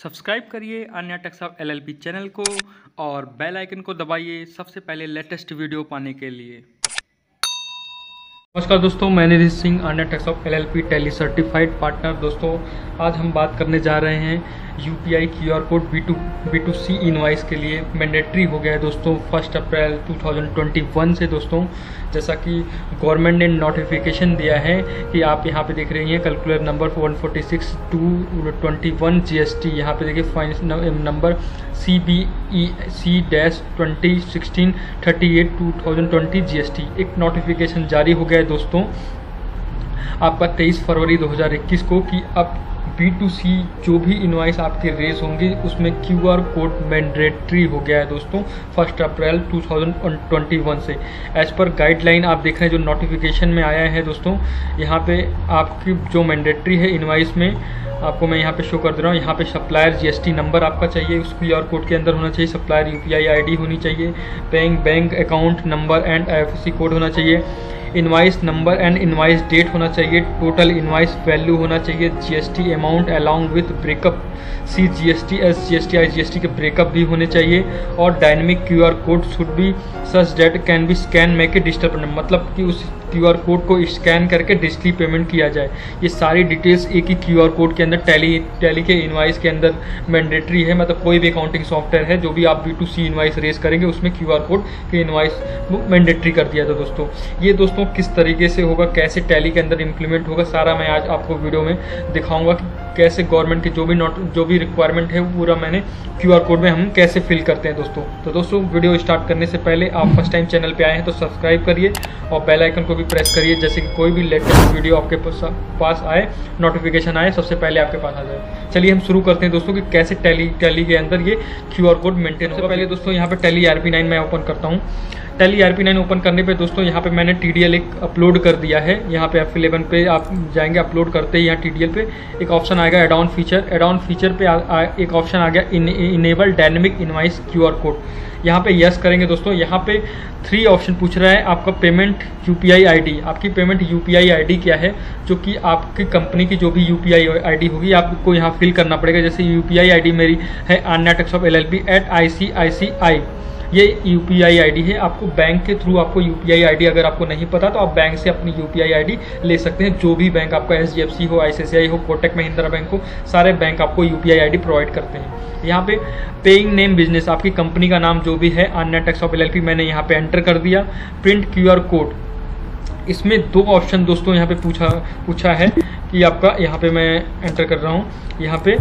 Subscribe करिए अन्य टेक्सॉफ एलएलपी चैनल को और बेल आइकन को दबाइए सबसे पहले लेटेस्ट वीडियो पाने के लिए। नमस्कार दोस्तों, मैं निधि सिंह, अन्य टेक्सॉफ एलएलपी टैली सर्टिफाइड पार्टनर। दोस्तों आज हम बात करने जा रहे हैं UPI QR code B2C invoice के लिए मैंडेटरी हो गया है दोस्तों 1 अप्रैल 2021 से। दोस्तों जैसा कि गवर्नमेंट ने नोटिफिकेशन दिया है कि आप यहाँ पे देख रहे हैं कैलकुलेटर नंबर 146/221 GST, यहाँ पे देखिए फाइन नंबर CBEC-2016-38/2020 GST एक नोटिफिकेशन जारी हो गया है दोस्तों आपका 23 फरवरी 2021 को कि अब B2C जो भी इनवॉइस आपके रेज होंगे उसमें क्यूआर कोड मैंडेटरी हो गया है दोस्तों 1 अप्रैल 2021 से। एज पर गाइडलाइन आप देख रहे हैं जो नोटिफिकेशन में आया है दोस्तों, यहाँ पे आपकी जो मैंडेटरी है इनवॉइस में आपको मैं यहाँ पे शो कर दे रहा हूँ। यहाँ पे सप्लायर GST नंबर आपका चाहिए, उस क्यूआर कोड के अंदर होना चाहिए। सप्लायर UPI ID होनी चाहिए, bank account number and IFSC code होना चाहिए, invoice number and invoice date होना चाहिए, टोटल इनवाइस वैल्यू होना चाहिए, GST amount along with breakup CGST SGST IGST के ब्रेकअप भी होने चाहिए और dynamic QR code should be such that can be scan make a digital payment, मतलब कि उस क्यूआर कोड को स्कैन करके डिजिटली पेमेंट किया जाए। ये सारी डिटेल्स एक ही क्यूआर कोड के अंदर टैली के इनवाइस के अंदर मैंडेटरी है। मतलब कोई भी अकाउंटिंग सॉफ्टवेयर है जो भी आप B2C इनवाइस रेज करेंगे उसमें क्यूआर कोड के इनवाइस मैंडेटरी कर दिया था दोस्तों। ये दोस्तों किस तरीके से होगा, कैसे टैली के अंदर इंप्लीमेंट होगा, सारा मैं आज आपको वीडियो में दिखाऊंगा कि कैसे गवर्नमेंट की जो भी रिक्वायरमेंट है पूरा मैंने क्यूआर कोड में हम कैसे फिल करते हैं दोस्तों। तो दोस्तों वीडियो स्टार्ट करने से पहले आप फर्स्ट टाइम चैनल पे आए हैं तो सब्सक्राइब करिए और बेल आइकन को भी प्रेस करिए, जैसे कि कोई भी लेटेस्ट वीडियो आपके पास आए, नोटिफिकेशन आए, सबसे पहले आपके पास आ जाए। चलिए हम शुरू करते हैं दोस्तों कि कैसे टैली के अंदर ये क्यूआर कोड मेंटेन होगा। पहले दोस्तों यहाँ पे टैली ERP9 मैं ओपन करता हूँ। टैली ERP9 ओपन करने पे दोस्तों यहाँ पे मैंने TDL एक अपलोड कर दिया है। यहाँ पे F11 पे आप जाएंगे, अपलोड करते ही यहाँ TDL पे एक ऑप्शन आएगा एड ऑन फीचर पे एक ऑप्शन आ गया enable dynamic invoice QR code. यहाँ पे यस करेंगे दोस्तों। यहाँ पे 3 ऑप्शन पूछ रहा है आपका पेमेंट UPI ID, आपकी पेमेंट UPI ID क्या है, जो कि आपकी कंपनी की जो भी UPI ID होगी आपको यहाँ फिल करना पड़ेगा। जैसे UPI ID मेरी है अन्य टेक्सॉफ LLP @ICICI, ये UPI ID है। आपको बैंक के थ्रू आपको UPI ID अगर आपको नहीं पता तो आप बैंक से अपनी UPI ID ले सकते हैं। जो भी बैंक आपका SGFC हो, ICICI हो, कोटक महिंद्रा बैंक हो, सारे बैंक आपको UPI ID प्रोवाइड करते हैं। यहाँ पे पेइंग नेम बिजनेस, आपकी कंपनी का नाम जो भी है अन्य टेक्सॉफ LLP मैंने यहाँ पे एंटर कर दिया। प्रिंट क्यूआर कोड, इसमें 2 ऑप्शन दोस्तों यहाँ पे पूछा है कि आपका, यहाँ पे मैं एंटर कर रहा हूँ। यहाँ पे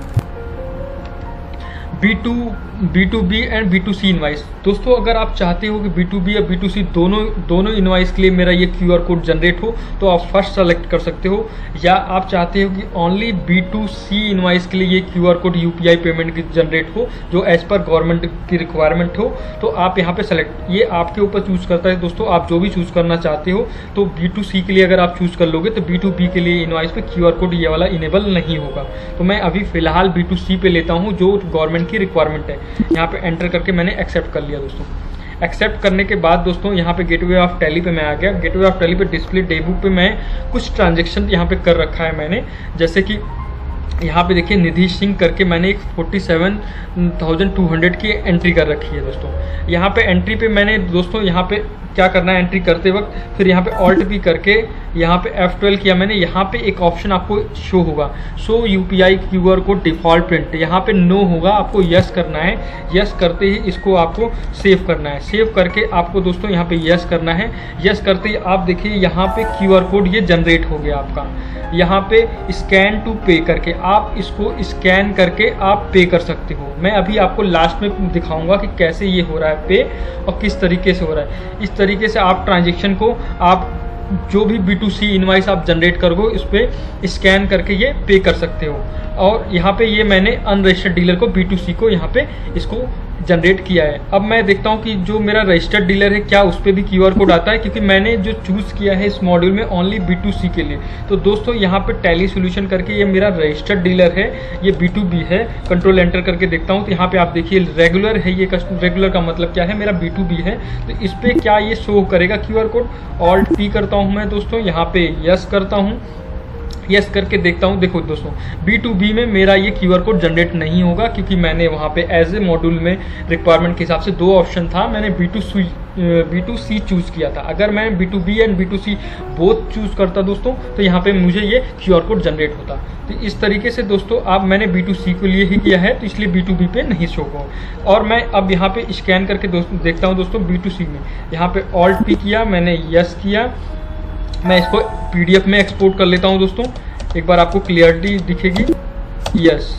B2B एंड B2C इनवाइस। दोस्तों अगर आप चाहते हो कि B2B या B2C दोनों इनवाइस के लिए मेरा ये क्यूआर कोड जनरेट हो तो आप फर्स्ट सेलेक्ट कर सकते हो, या आप चाहते हो कि ओनली B2C इनवाइस के लिए ये क्यूआर कोड UPI पेमेंट की जनरेट हो जो एज पर गवर्नमेंट की रिक्वायरमेंट हो, तो आप यहाँ पे सेलेक्ट, ये आपके ऊपर चूज करता है दोस्तों। आप जो भी चूज करना चाहते हो तो B2C के लिए अगर आप चूज कर लोगे तो B2B के लिए इनवाइस पे क्यूआर कोड ये वाला इनेबल नहीं होगा। तो मैं अभी फिलहाल B2C पे लेता हूँ जो गवर्नमेंट की रिक्वायरमेंट है। यहाँ पे एंटर करके मैंने एक्सेप्ट कर लिया दोस्तों। एक्सेप्ट करने के बाद दोस्तों यहाँ पे गेटवे ऑफ टैली पे मैं आ गया। गेटवे ऑफ टैली पे डिस्प्ले डेबुक पे मैं कुछ ट्रांजेक्शन यहाँ पे कर रखा है मैंने, जैसे कि यहाँ पे देखिए निधि सिंह करके मैंने एक 47,200 की एंट्री कर रखी है दोस्तों। यहाँ पे एंट्री पे मैंने दोस्तों यहाँ पे क्या करना है एंट्री करते वक्त, फिर यहाँ पे ऑल्ट भी करके यहाँ पे F12 किया मैंने। यहाँ पे एक ऑप्शन आपको शो होगा, show UPI QR code default print, यहाँ पे नो होगा, आपको यस करना है। यस करते ही इसको आपको सेव करना है। सेव करके आपको दोस्तों यहाँ पे यस करना है। यस करते ही आप देखिए यहाँ पे क्यूआर कोड ये जनरेट हो गया आपका। यहाँ पे स्कैन टू पे करके आप इसको स्कैन करके आप पे कर सकते हो। मैं अभी आपको लास्ट में दिखाऊंगा कि कैसे ये हो रहा है पे और किस तरीके से हो रहा है। इस तरीके से आप ट्रांजेक्शन को आप जो भी B2C इनवाइस आप जनरेट करोगे उस पर स्कैन करके ये पे कर सकते हो। और यहाँ पे ये मैंने अनरजिस्टर्ड डीलर को B2C को यहाँ पे इसको जनरेट किया है। अब मैं देखता हूँ कि जो मेरा रजिस्टर्ड डीलर है क्या उस पर भी क्यूआर कोड आता है, क्योंकि मैंने जो चूज़ किया है इस मॉड्यूल में ओनली B2C के लिए। तो दोस्तों यहाँ पे टैली सोल्यूशन करके ये मेरा रजिस्टर्ड डीलर है, ये B2B है। कंट्रोल एंटर करके देखता हूँ तो यहाँ पे आप देखिए रेगुलर है, ये रेगुलर का मतलब क्या है, मेरा B2B है। तो इस पर क्या ये शो करेगा क्यूआर कोड। ऑल्ट P करता हूँ मैं दोस्तों, यहाँ पे यस करता हूँ। यस करके देखता हूँ। देखो दोस्तों, B2B में मेरा ये QR कोड जनरेट नहीं होगा, क्योंकि मैंने वहाँ पे एज ए मॉड्यूल में रिक्वायरमेंट के हिसाब से 2 ऑप्शन था, मैंने B2C चूज़ किया था। अगर मैं B2B and B2C both choose करता दोस्तों, तो यहाँ पे मुझे ये QR कोड जनरेट होता। तो इस तरीके से दोस्तों अब मैंने B2C के लिए ही किया है, तो इसलिए B2B पे नहीं शो होगा। और मैं अब यहाँ पे स्कैन करके देखता हूँ दोस्तों B2C में, यहाँ पे Alt P किया, मैंने यस किया। मैं इसको PDF में एक्सपोर्ट कर लेता हूँ दोस्तों, एक बार आपको क्लियरिटी दिखेगी। यस,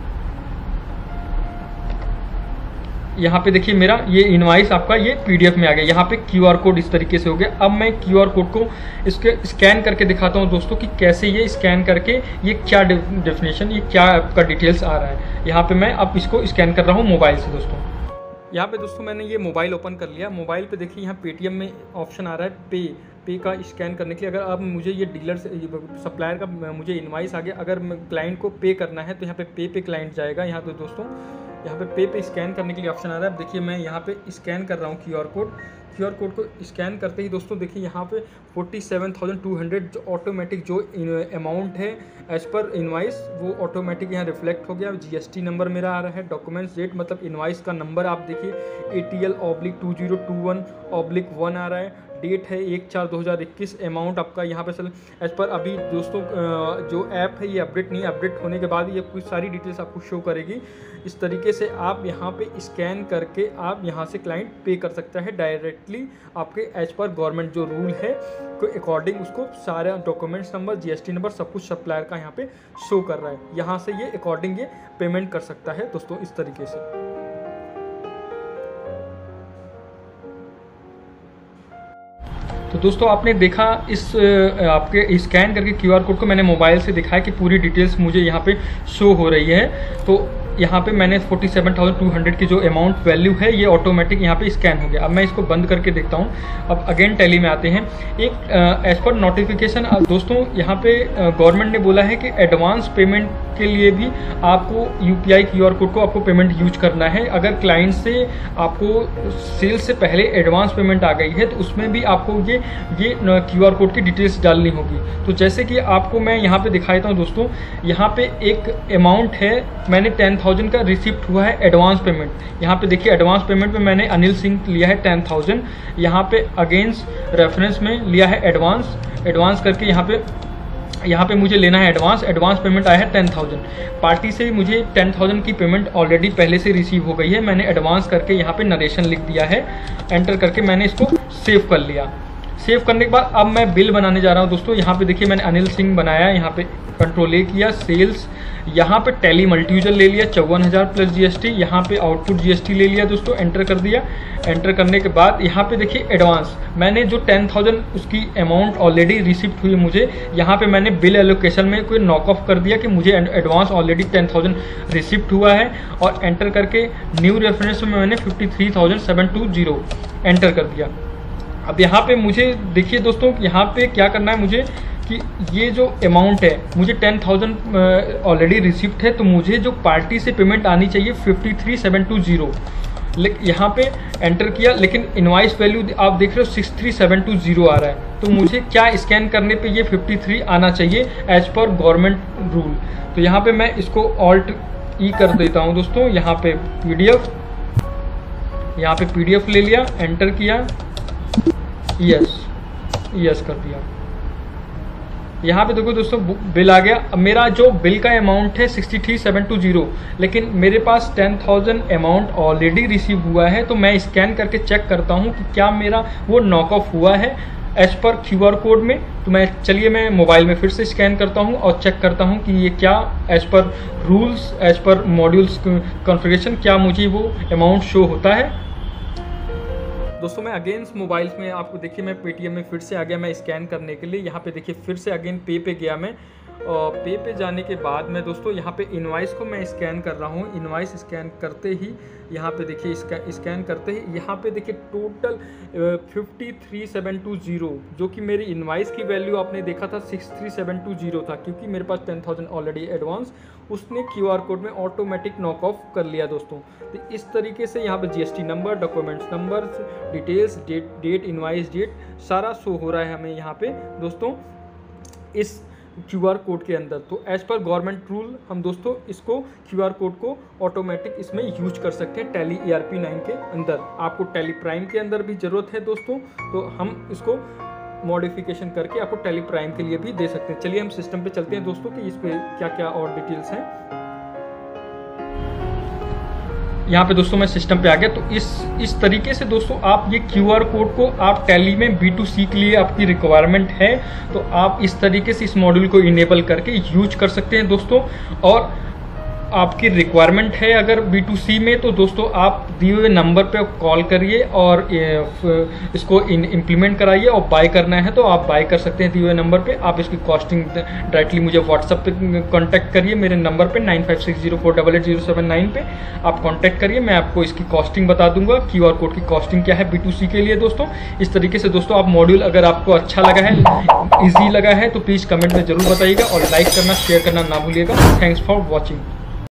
यहाँ पे देखिए मेरा ये इनवाइस आपका ये PDF में आ गया। यहाँ पे QR कोड इस तरीके से हो गया। अब मैं QR कोड को इसके स्कैन करके दिखाता हूँ दोस्तों कि कैसे ये स्कैन करके ये क्या डेफिनेशन, ये क्या आपका डिटेल्स आ रहा है। यहाँ पे मैं अब इसको स्कैन कर रहा हूँ मोबाइल से दोस्तों। यहाँ पे दोस्तों मैंने ये मोबाइल ओपन कर लिया। मोबाइल पे देखिए यहाँ पेटीएम में ऑप्शन आ रहा है पे का स्कैन करने के लिए। अगर अब मुझे ये डीलर से सप्लायर का मुझे इनवाइस आ गया, अगर क्लाइंट को पे करना है तो यहाँ पे क्लाइंट जाएगा। यहाँ पे दोस्तों यहाँ पे स्कैन करने के लिए ऑप्शन आ रहा है। अब देखिए मैं यहाँ पे स्कैन कर रहा हूँ QR कोड को स्कैन करते ही दोस्तों देखिए यहाँ पे 47,200 जो ऑटोमेटिक जो अमाउंट है एज पर इनवाइस वो ऑटोमेटिक यहाँ रिफ्लेक्ट हो गया। GST नंबर मेरा आ रहा है, डॉक्यूमेंट्स डेट मतलब इनवाइस का नंबर आप देखिए ATL/2021/1 आ रहा है। डेट है 1/4/2021। अमाउंट आपका यहाँ पे चल एज पर अभी दोस्तों जो ऐप है ये अपडेट नहीं है, अपडेट होने के बाद ये कुछ सारी डिटेल्स आपको शो करेगी। इस तरीके से आप यहाँ पे स्कैन करके आप यहाँ से क्लाइंट पे कर सकता है डायरेक्टली आपके एज पर गवर्नमेंट जो रूल है को अकॉर्डिंग उसको सारे डॉक्यूमेंट्स नंबर GST नंबर सब कुछ सप्लायर का यहाँ पे शो कर रहा है। यहाँ से ये अकॉर्डिंग ये पेमेंट कर सकता है दोस्तों इस तरीके से। तो दोस्तों आपने देखा इस आपके स्कैन करके QR कोड को मैंने मोबाइल से दिखाया कि पूरी डिटेल्स मुझे यहाँ पे शो हो रही है। तो यहाँ पे मैंने 47,200 की जो अमाउंट वैल्यू है ये ऑटोमेटिक यहाँ पे स्कैन हो गया। अब मैं इसको बंद करके देखता हूँ। अब अगेन टैली में आते हैं। एक एज पर नोटिफिकेशन दोस्तों यहाँ पे गवर्नमेंट ने बोला है कि एडवांस पेमेंट के लिए भी आपको UPI QR कोड को आपको पेमेंट यूज करना है। अगर क्लाइंट से आपको सेल से पहले एडवांस पेमेंट आ गई है तो उसमें भी आपको ये QR कोड की डिटेल्स डालनी होगी। तो जैसे कि आपको मैं यहाँ पे दिखा देता हूँ दोस्तों, यहाँ पे एक अमाउंट है, मैंने 10,000 का रिसिप्ट हुआ है एडवांस पेमेंट। यहाँ पे देखिए एडवांस पेमेंट में मैंने अनिल सिंह लिया है 10,000। यहाँ पे अगेंस्ट रेफरेंस में लिया है एडवांस करके यहाँ पे मुझे लेना है एडवांस पेमेंट आया है 10,000। पार्टी से मुझे 10,000 की पेमेंट ऑलरेडी पहले से रिसीव हो गई है। मैंने एडवांस करके यहाँ पे नरेशन लिख दिया है, एंटर करके मैंने इसको सेव कर लिया। सेव करने के बाद अब मैं बिल बनाने जा रहा हूँ दोस्तों। यहाँ पे देखिए मैंने अनिल सिंह बनाया, यहाँ पे कंट्रोल A किया, सेल्स, यहाँ पे टैली मल्टीयूजर ले लिया 54,000 प्लस GST, यहाँ पे आउटपुट GST ले लिया दोस्तों, एंटर कर दिया। एंटर करने के बाद यहाँ पे देखिए एडवांस, मैंने जो 10,000 उसकी अमाउंट ऑलरेडी रिसिप्ट हुई मुझे, यहाँ पे मैंने बिल एलोकेशन में कोई नॉक ऑफ कर दिया कि मुझे एडवांस ऑलरेडी 10,000 रिसिप्ट हुआ है, और एंटर करके न्यू रेफरेंस में मैंने 53,720 एंटर कर दिया। अब यहाँ पे मुझे देखिए दोस्तों, यहाँ पे क्या करना है मुझे कि ये जो अमाउंट है मुझे 10,000 ऑलरेडी रिसिप्ट है, तो मुझे जो पार्टी से पेमेंट आनी चाहिए 53,720, लेकिन यहाँ पे एंटर किया, लेकिन इनवाइस वैल्यू आप देख रहे हो 63,720 आ रहा है। तो मुझे क्या स्कैन करने पे ये 53 आना चाहिए एज पर गवर्नमेंट रूल। तो यहाँ पे मैं इसको Alt E कर देता हूँ दोस्तों। यहाँ पे PDF ले लिया, एंटर किया, यस कर दिया। यहाँ पे देखो दोस्तों बिल आ गया। अब मेरा जो बिल का अमाउंट है 63,720, लेकिन मेरे पास 10,000 अमाउंट ऑलरेडी रिसीव हुआ है। तो मैं स्कैन करके चेक करता हूँ कि क्या मेरा वो नॉक ऑफ हुआ है एज पर QR कोड में। तो मैं मोबाइल में फिर से स्कैन करता हूँ और चेक करता हूँ कि ये क्या as per rules, as per modules configuration क्या मुझे वो अमाउंट शो होता है। दोस्तों मैं अगेंस्ट मोबाइल्स में आपको देखिए मैं पेटीएम में फिर से आ गया मैं स्कैन करने के लिए। यहाँ पे देखिए फिर से अगेन पे गया मैं, और पे जाने के बाद मैं दोस्तों यहाँ पे इनवाइस को मैं स्कैन कर रहा हूँ। इनवाइस स्कैन करते ही यहाँ पे देखिए स्कैन करते ही यहाँ पे देखिए टोटल 53,720, जो कि मेरी इनवाइस की वैल्यू आपने देखा था 63,720 था, क्योंकि मेरे पास 10,000 ऑलरेडी एडवांस उसने QR कोड में ऑटोमेटिक नॉक ऑफ कर लिया दोस्तों। तो इस तरीके से यहाँ पे GST number, documents number, details, date, invoice date सारा शो हो रहा है हमें यहाँ पे दोस्तों। इस QR कोड के अंदर। तो एज पर गवर्नमेंट रूल हम दोस्तों इसको QR कोड को ऑटोमेटिक इसमें यूज कर सकते हैं टैली ERP9 के अंदर। आपको टैली प्राइम के अंदर भी ज़रूरत है दोस्तों, तो हम इसको मॉडिफिकेशन करके आपको टैली प्राइम के लिए भी दे सकते हैं। चलिए हम सिस्टम पे चलते हैं दोस्तों कि इस पे क्या क्या और डिटेल्स हैं। यहाँ पे दोस्तों मैं सिस्टम पे आ गया। तो इस तरीके से दोस्तों आप ये QR कोड को आप टैली में B2C के लिए आपकी रिक्वायरमेंट है तो आप इस तरीके से इस मॉड्यूल को इनेबल करके यूज कर सकते हैं दोस्तों। और आपकी रिक्वायरमेंट है अगर B2C में तो दोस्तों आप दिए हुए नंबर पे कॉल करिए और इसको इम्प्लीमेंट कराइए, और बाय करना है तो आप बाय कर सकते हैं दिए हुए नंबर पे। आप इसकी कॉस्टिंग डायरेक्टली मुझे व्हाट्सएप पे कांटेक्ट करिए, मेरे नंबर पे 9560488079 पे आप कांटेक्ट करिए, मैं आपको इसकी कॉस्टिंग बता दूंगा, QR कोड की कॉस्टिंग क्या है B2C के लिए दोस्तों। इस तरीके से दोस्तों आप मॉड्यूल अगर आपको अच्छा लगा है, ईजी लगा है तो प्लीज़ कमेंट में जरूर बताइएगा और लाइक करना शेयर करना ना भूलिएगा। Thanks for watching.